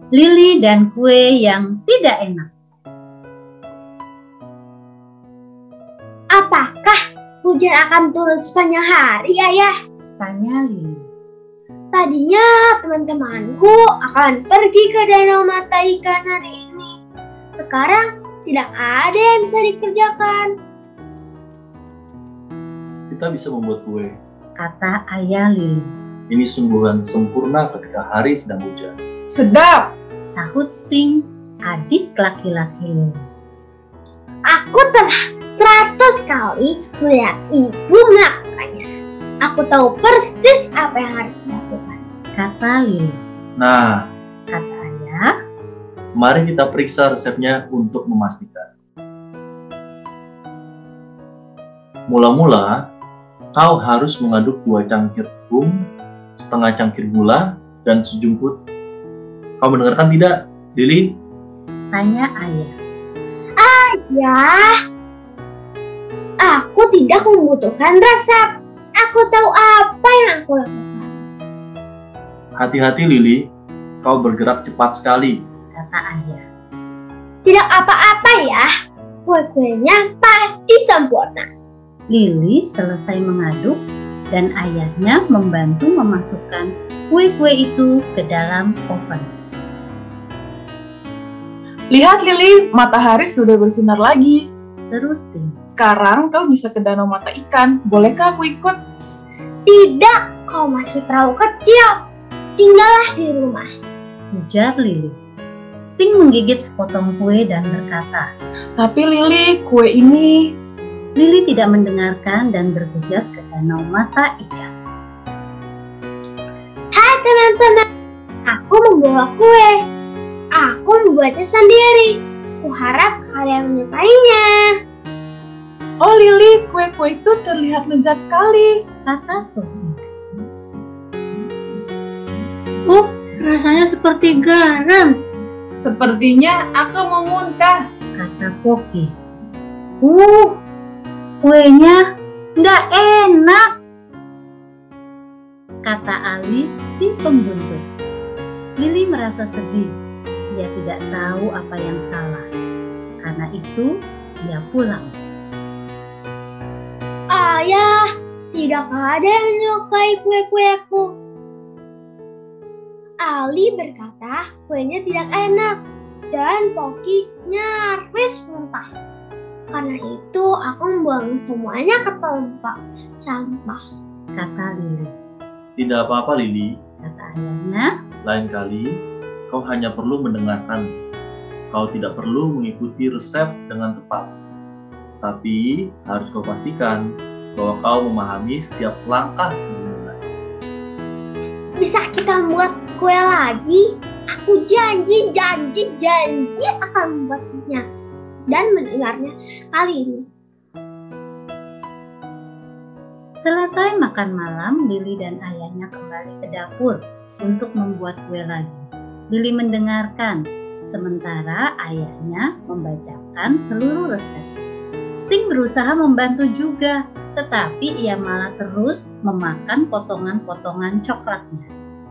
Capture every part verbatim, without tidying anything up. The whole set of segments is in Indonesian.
Lili dan kue yang tidak enak. Apakah hujan akan turun sepanjang hari, Ayah? Tanya Lili. Tadinya teman-temanku akan pergi ke danau mata ikan hari ini. Sekarang tidak ada yang bisa dikerjakan. Kita bisa membuat kue, kata ayah Lili. Ini sungguhan sempurna ketika hari sedang hujan. Sedap! Sahut Sting, adik laki-laki Lili. Aku telah seratus kali melihat ibu melakukannya. Aku tahu persis apa yang harus dilakukan, kata Lili. Nah, kata ayah, mari kita periksa resepnya untuk memastikan. Mula-mula, kau harus mengaduk dua cangkir tepung, setengah cangkir gula, dan sejumput. Kau mendengarkan tidak, Lili? Tanya ayah. Ayah, aku tidak membutuhkan resep. Aku tahu apa yang aku lakukan. Hati-hati, Lili. Kau bergerak cepat sekali, kata ayah. Tidak apa-apa ya, kue-kuenya pasti sempurna. Lili selesai mengaduk dan ayahnya membantu memasukkan kue-kue itu ke dalam oven. Lihat Lili, matahari sudah bersinar lagi. Seru Sting. Sekarang kau bisa ke danau mata ikan. Bolehkah aku ikut? Tidak, kau masih terlalu kecil. Tinggallah di rumah, ujar Lili. Sting menggigit sepotong kue dan berkata, tapi Lili, kue ini... Lili tidak mendengarkan dan bergegas ke danau mata ikan. Hai teman-teman, aku membawa kue. Aku membuatnya sendiri. Kuharap kalian menyukainya. Oh Lili, kue-kue itu terlihat lezat sekali, kata Sophie. Oh, rasanya seperti garam. Sepertinya aku mau muntah, kata Poki. Uh, kuenya nggak enak, kata Ali si pembuntut. Lili merasa sedih. Dia tidak tahu apa yang salah. Karena itu, dia pulang. Ayah, tidak ada yang menyukai kue-kueku. Ali berkata kuenya tidak enak dan Poki nyaris muntah. Karena itu aku membuang semuanya ke tempat sampah, kata Lili. Tidak apa-apa, Lili, kata ayahnya. Lain kali, kau hanya perlu mendengarkan. Kau tidak perlu mengikuti resep dengan tepat. Tapi harus kau pastikan bahwa kau memahami setiap langkah sebelumnya. Bisa kita membuat kue lagi? Aku janji, janji, janji akan membuatnya dan mendengarnya kali ini. Selesai makan malam, Lili dan ayahnya kembali ke dapur untuk membuat kue lagi. Lili mendengarkan, sementara ayahnya membacakan seluruh resep. Sting berusaha membantu juga, tetapi ia malah terus memakan potongan-potongan coklatnya.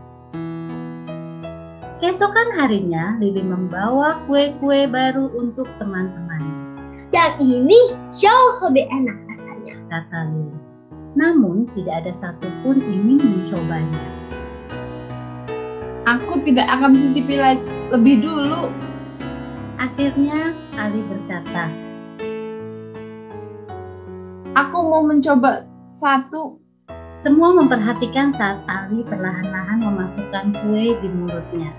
Keesokan harinya, Lili membawa kue-kue baru untuk teman-temannya. Yang ini jauh lebih enak rasanya, kata Lili. Namun, tidak ada satupun ingin mencobanya. Aku tidak akan mencicipi lebih dulu. Akhirnya, Ali berkata, aku mau mencoba satu. Semua memperhatikan saat Ali perlahan-lahan memasukkan kue di mulutnya.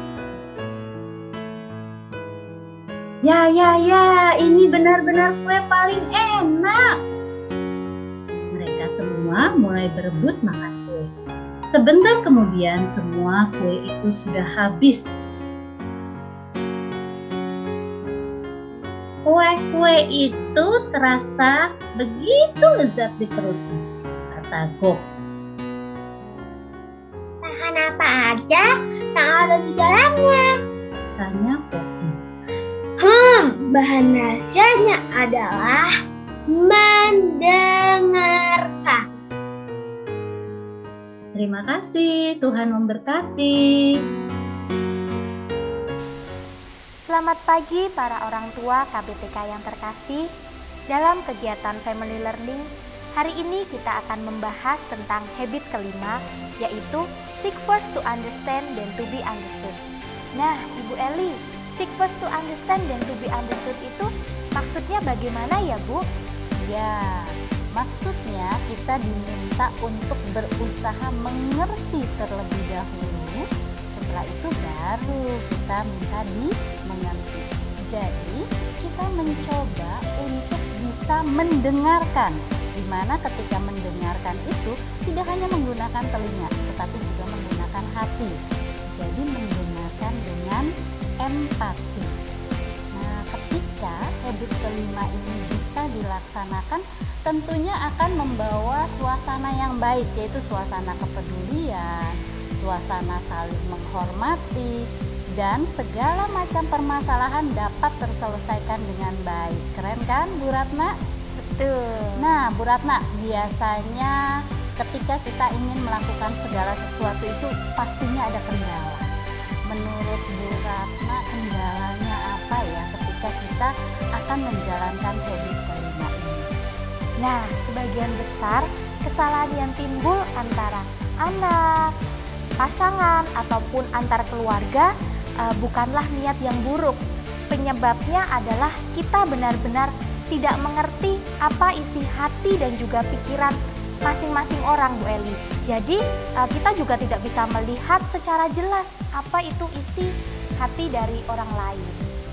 Ya, ya, ya, ini benar-benar kue paling enak. Mereka semua mulai berebut makan kue. Sebentar kemudian semua kue itu sudah habis. Kue-kue itu terasa begitu lezat di perutku, kata Gok. Bahan apa aja yang ada di dalamnya? Tanya Poki. Hmm, bahan rahasianya adalah mendengarkan. Terima kasih, Tuhan memberkati. Selamat pagi para orang tua K B T K yang terkasih. Dalam kegiatan Family Learning, hari ini kita akan membahas tentang habit kelima, yaitu seek first to understand then to be understood. Nah, Ibu Eli, seek first to understand then to be understood itu maksudnya bagaimana ya, Bu? Ya, maksudnya kita diminta untuk berusaha mengerti terlebih dahulu. Setelah itu baru kita minta dimengerti. Jadi kita mencoba untuk bisa mendengarkan, di mana ketika mendengarkan itu tidak hanya menggunakan telinga, tetapi juga menggunakan hati. Jadi mendengarkan dengan empati. Nah, ketika habit kelima ini bisa dilaksanakan, tentunya akan membawa suasana yang baik, yaitu suasana kepedulian, suasana saling menghormati, dan segala macam permasalahan dapat terselesaikan dengan baik. Keren kan, Bu Ratna? Betul. Nah, Bu Ratna, biasanya ketika kita ingin melakukan segala sesuatu itu pastinya ada kendala. Menurut Bu Ratna, kendalanya apa ya ketika kita akan menjalankan habit kelima ini? Nah, sebagian besar kesalahan yang timbul antara anak, pasangan, ataupun antar keluarga Uh, bukanlah niat yang buruk. Penyebabnya adalah kita benar-benar tidak mengerti apa isi hati dan juga pikiran masing-masing orang, Bu Eli. Jadi uh, kita juga tidak bisa melihat secara jelas apa itu isi hati dari orang lain.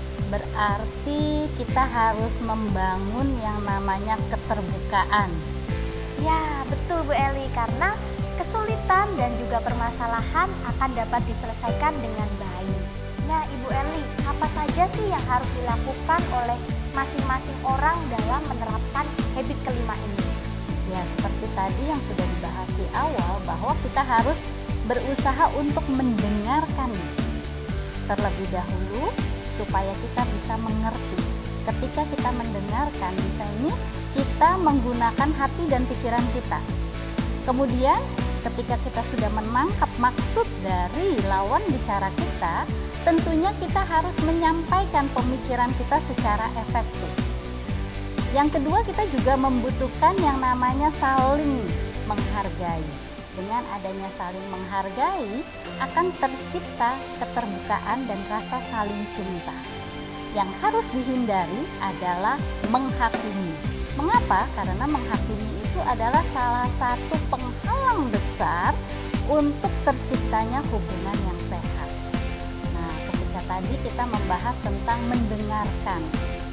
Berarti kita harus membangun yang namanya keterbukaan. Ya, betul Bu Eli, karena kesulitan dan juga permasalahan akan dapat diselesaikan dengan baik. Nah, Ibu Eli, apa saja sih yang harus dilakukan oleh masing-masing orang dalam menerapkan habit kelima ini? Ya, seperti tadi yang sudah dibahas di awal, bahwa kita harus berusaha untuk mendengarkan terlebih dahulu supaya kita bisa mengerti. Ketika kita mendengarkan, di sini kita menggunakan hati dan pikiran kita. Kemudian ketika kita sudah menangkap maksud dari lawan bicara kita, tentunya kita harus menyampaikan pemikiran kita secara efektif. Yang kedua, kita juga membutuhkan yang namanya saling menghargai. Dengan adanya saling menghargai, akan tercipta keterbukaan dan rasa saling cinta. Yang harus dihindari adalah menghakimi. Mengapa? Karena menghakimi itu adalah salah satu penghalang besar untuk terciptanya hubungan yang sehat. Nah, ketika tadi kita membahas tentang mendengarkan,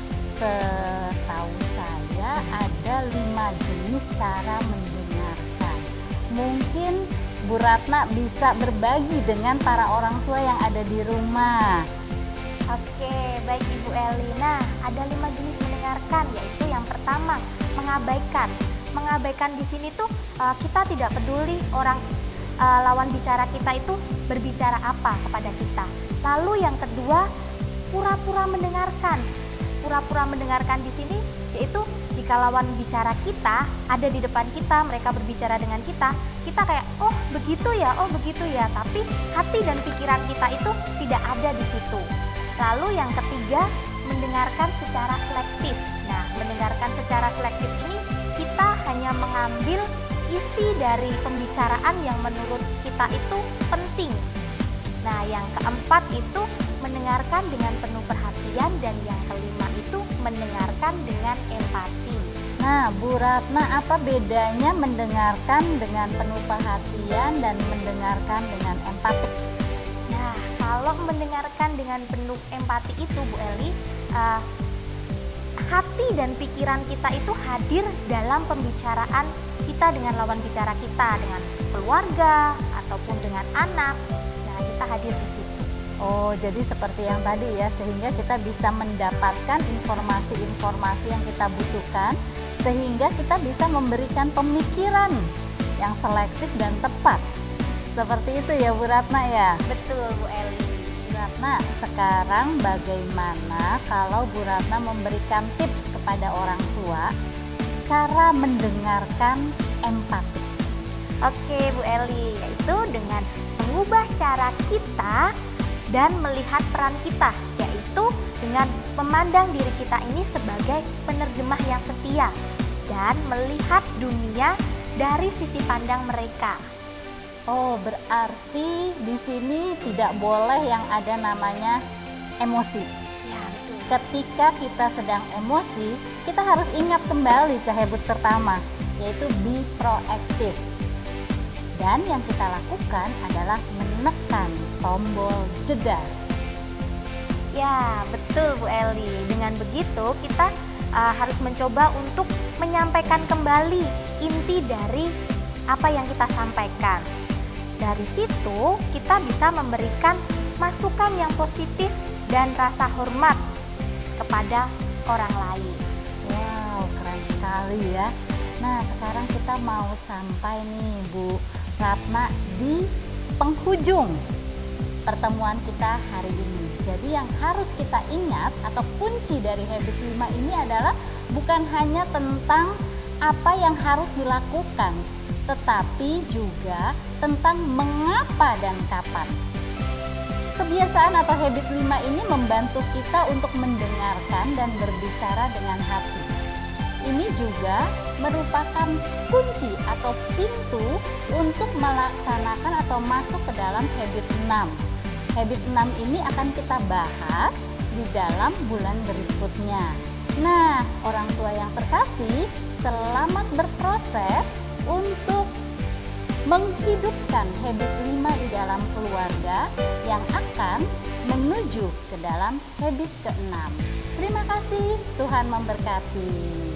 setahu saya ada lima jenis cara mendengarkan. Mungkin Bu Ratna bisa berbagi dengan para orang tua yang ada di rumah. Oke, baik Ibu Eli. Nah, ada lima jenis mendengarkan, yaitu yang pertama, mengabaikan. Mengabaikan di sini tuh uh, kita tidak peduli orang uh, lawan bicara kita itu berbicara apa kepada kita. Lalu yang kedua, pura-pura mendengarkan. Pura-pura mendengarkan di sini yaitu jika lawan bicara kita ada di depan kita, mereka berbicara dengan kita, kita kayak oh begitu ya, oh begitu ya, tapi hati dan pikiran kita itu tidak ada di situ. Lalu yang ketiga, mendengarkan secara selektif. Nah, mendengarkan secara selektif ini kita hanya mengambil isi dari pembicaraan yang menurut kita itu penting. Nah, yang keempat itu mendengarkan dengan penuh perhatian, dan yang kelima itu mendengarkan dengan empati. Nah, Bu Ratna, apa bedanya mendengarkan dengan penuh perhatian dan mendengarkan dengan empati? Nah, kalau mendengarkan dengan penuh empati itu, Bu Eli, uh, hati dan pikiran kita itu hadir dalam pembicaraan kita dengan lawan bicara kita, dengan keluarga ataupun dengan anak. Nah, kita hadir di situ. Oh, jadi seperti yang tadi ya, sehingga kita bisa mendapatkan informasi-informasi yang kita butuhkan, sehingga kita bisa memberikan pemikiran yang selektif dan tepat. Seperti itu ya Bu Ratna ya? Betul Bu Eli. Bu Ratna, sekarang bagaimana kalau Bu Ratna memberikan tips kepada orang tua cara mendengarkan empati? Oke Bu Eli, yaitu dengan mengubah cara kita dan melihat peran kita, yaitu yaitu dengan memandang diri kita ini sebagai penerjemah yang setia dan melihat dunia dari sisi pandang mereka. Oh, berarti di sini tidak boleh yang ada namanya emosi. Ya, betul. Ketika kita sedang emosi, kita harus ingat kembali ke habit pertama, yaitu be proaktif. Dan yang kita lakukan adalah menekan tombol jeda. Ya, betul Bu Eli. Dengan begitu kita uh, harus mencoba untuk menyampaikan kembali inti dari apa yang kita sampaikan. Dari situ kita bisa memberikan masukan yang positif dan rasa hormat kepada orang lain. Wow, keren sekali ya. Nah, sekarang kita mau sampai nih Bu Ratna di penghujung pertemuan kita hari ini. Jadi yang harus kita ingat atau kunci dari habit lima ini adalah bukan hanya tentang apa yang harus dilakukan, tetapi juga tentang mengapa dan kapan. Kebiasaan atau habit lima ini membantu kita untuk mendengarkan dan berbicara dengan hati. Ini juga merupakan kunci atau pintu untuk melaksanakan atau masuk ke dalam habit enam. Habit enam ini akan kita bahas di dalam bulan berikutnya. Nah, orang tua yang terkasih, selamat berproses untuk menghidupkan habit lima di dalam keluarga yang akan menuju ke dalam habit keenam. Terima kasih, Tuhan memberkati.